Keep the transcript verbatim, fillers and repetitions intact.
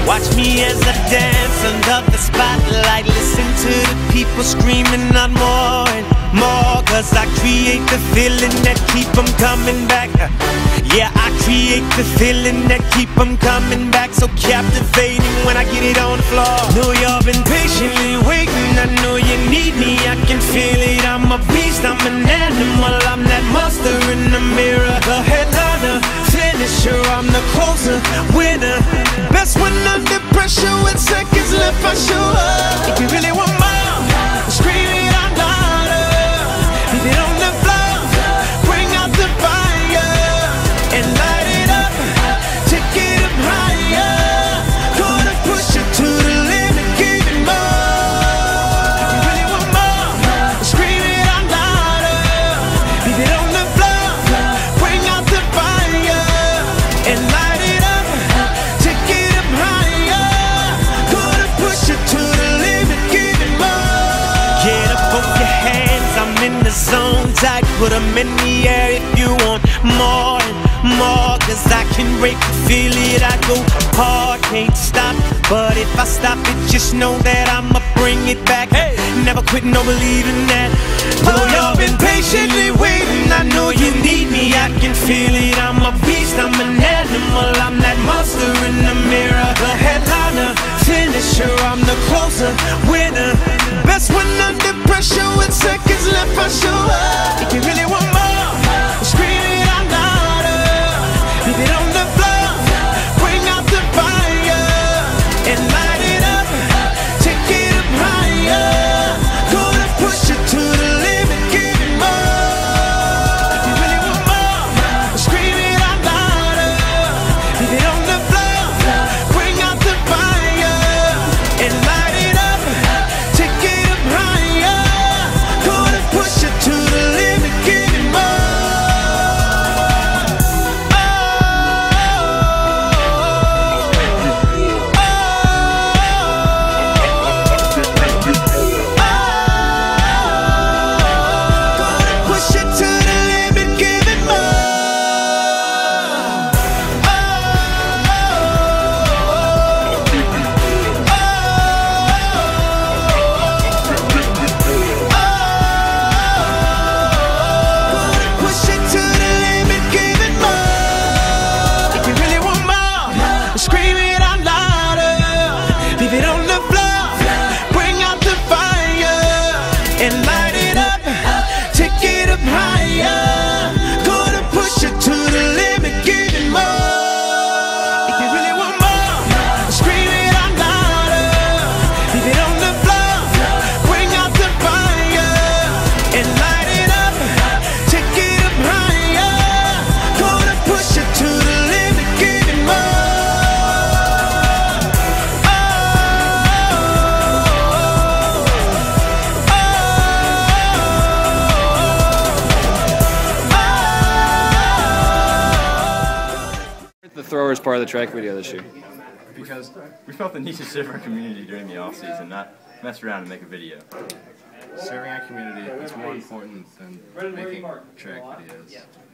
Watch me as I dance under the spotlight. Listen to the people screaming out more and more, cause I create the feeling that keep them coming back. Yeah, I create the feeling that keep them coming back. So captivating when I get it on the floor. Know y'all been patiently waiting, I know you need me, I can feel it. I'm a beast, I'm an animal, I'm that monster in the mirror. The headliner, finisher, I'm the closer, winner. Best when under pressure with seconds left, I show up. If you really want more, scream it out louder. Leave it on the floor, bring out the fire and light it up, take it up higher. Gonna push it to the limit, give it more. If you really want more, scream it out louder. Leave it on the floor, bring out the fire and light it up, take it up higher. Gonna push it to the limit, give it more. Get up on your hands, I'm in the zone tight. Put them in the air if you want more and more, cause I can break the feel it. I go hard, can't stop, but if I stop it, just know that I'ma bring it back. Hey, never quit, no believing that. Know y'all been patiently waiting, I know you need me, I can feel it. I'm a beast, I'm an animal, I'm that monster in the mirror. The headliner, finisher, I'm the closer, winner. Best when under pressure with seconds left, I show up. If you really want more, scream it out louder. Leave it on the floor, bring out the fire and light it up, take it up higher. Gonna push it to the limit, give it more. If you really want more, scream it out louder. Leave it on the floor, bring out the fire and light it up, take it up higher. Gonna push it to the limit, give it more. Push it to the limit, give it more. Push it to the limit, give it more. If you really want more, scream it out louder. Leave it on the floor, bring out the fire and light it up, take it up higher. Gonna push it to the limit, give it more. If you really want more, scream it out louder. Leave it on the floor, bring out the fire and light it up, take it up higher. Gonna push it to the limit, give it more. The throwers part of the track video this year? Because we felt the need to serve our community during the off season, not mess around and make a video. Serving our community is more important than making track videos.